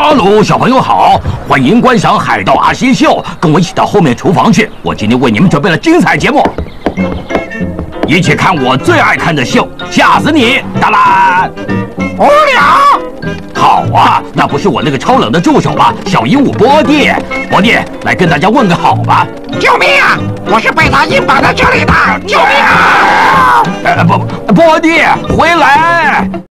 哈喽，小朋友好，欢迎观赏海盗阿星秀，跟我一起到后面厨房去。我今天为你们准备了精彩节目，一起看我最爱看的秀，吓死你！当然， 无聊。 好啊，那不是我那个超冷的助手吗？小鹦鹉波蒂，波蒂，来跟大家问个好吧。 救命啊！我是被他硬绑在这里的，救命啊！ 波蒂，回来！